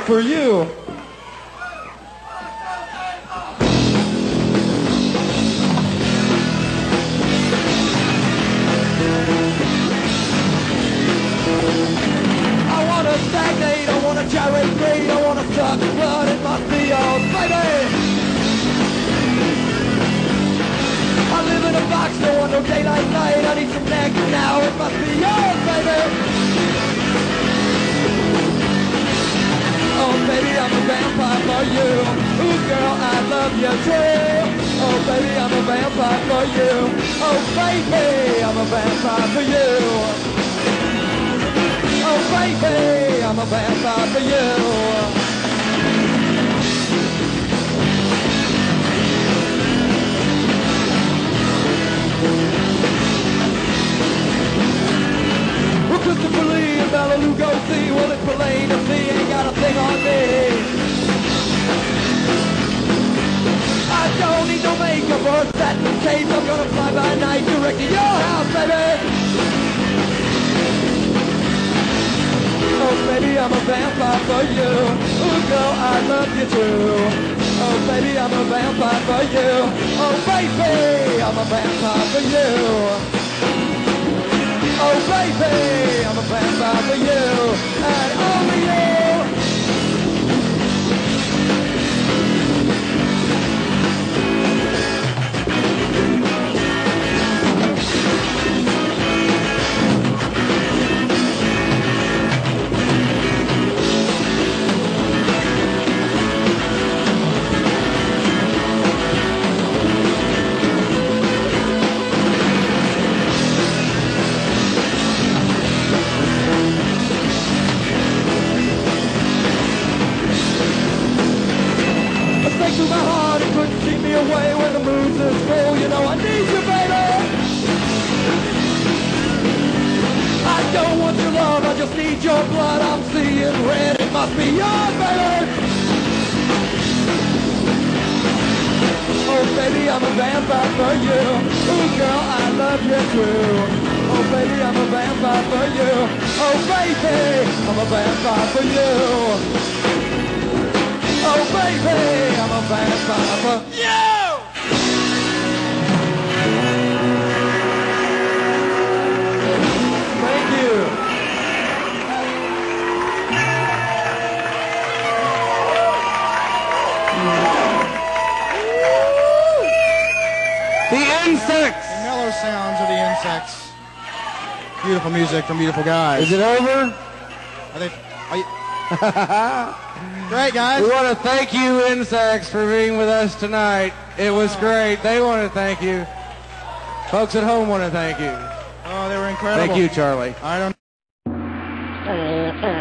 vampire for you. I wanna stagnate, I wanna gyrate, I wanna suck blood, it must be yours, baby. I live in a box, no one, no daylight night. I need some neck now, it must be yours, baby. Oh, baby, I'm a vampire for you. Ooh, girl, I love you too. Oh, baby, I'm a vampire for you. Oh, baby, I'm a vampire for you. Oh, baby, I'm a vampire for you. Christopher Lee and Bella Lugosi, well, it's plain to see, ain't got a thing on me. I don't need no makeup or a satin cape, I'm gonna fly by night direct to your house, baby. Oh, baby, I'm a vampire for you. Ooh, girl, I love you too. Oh, baby, I'm a vampire for you. Oh, baby, I'm a vampire for you. Oh, baby, I'm a vampire for you, and only you. Through my heart, it couldn't keep me away when the moon's is full. You know I need you, baby. I don't want your love, I just need your blood. I'm seeing red, it must be yours, baby. Oh, baby, I'm a vampire for you. Ooh, girl, I love you too. Oh, baby, I'm a vampire for you. Oh, baby, I'm a vampire for you. Oh, baby, I'm a vampire for you! Thank you. The insects! The mellow sounds of the insects. Beautiful music from beautiful guys. Is it over? Are you... Great, guys. We want to thank you, Insects, for being with us tonight. It was great. They want to thank you. Folks at home want to thank you. Oh, they were incredible. Thank you, Charlie. I don't